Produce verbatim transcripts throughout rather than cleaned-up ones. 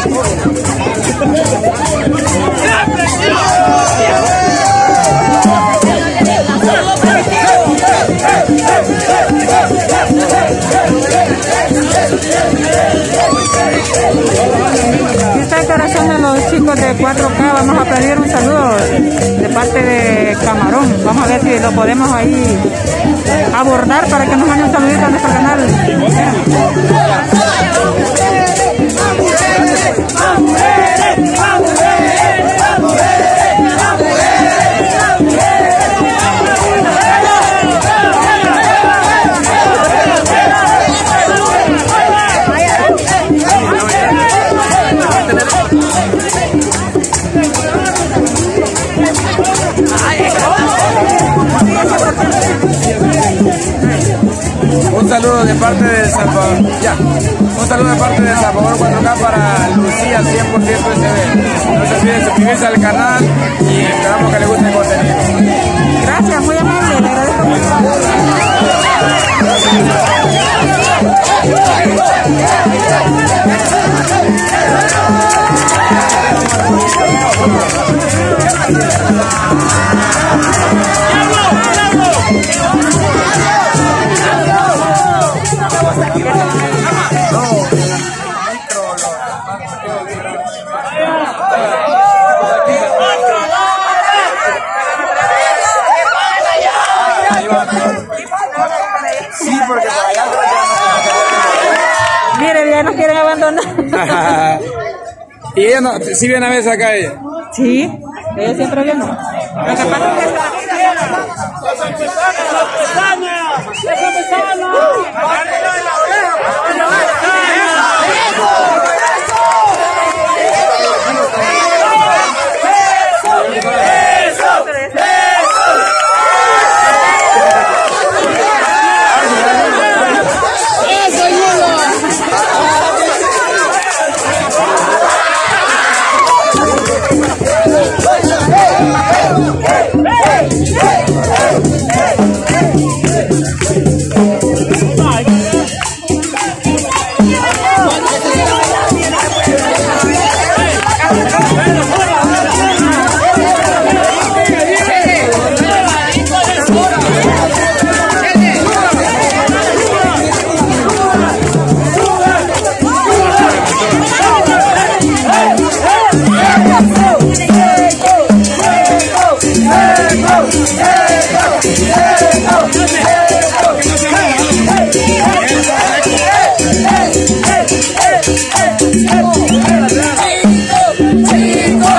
Está el corazón de los chicos de cuatro K. Vamos a pedir un saludo de parte de Camarón. Vamos a ver si lo podemos ahí abordar para que nos mande un saludito a nuestro canal. Un saludo de parte de Salvador, ya, un saludo de parte de Salvador cuatro K para Lucía cien por ciento S B. No se olviden suscribirse al canal y esperamos que les guste el contenido. Gracias, muy amable, le agradezco Sí, porque para allá... Mire, ya nos quieren abandonar. ¿Y ella no? ¿Sí viene a veces acá ella? Sí, ella siempre viene. Lo que pasa es que... Chico, chico.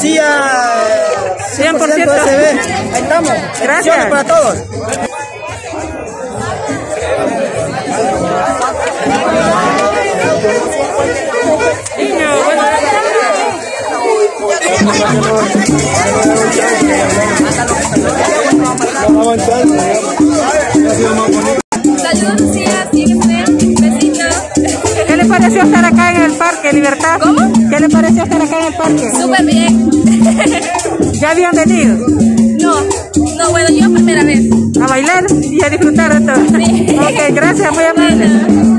Lucía cien por ciento S B. Ahí estamos. Gracias para todos. Niño, bueno. Saludos, Lucía, sígueme, besitos. ¿Qué le pareció estar acá en el Parque Libertad? ¿Cómo? ¿Qué le pareció estar acá en el parque? Súper bien. ¿Ya habían venido? No, no, bueno, yo primera vez. A bailar y a disfrutar de todo. Sí. Ok, gracias, muy amable. Bueno.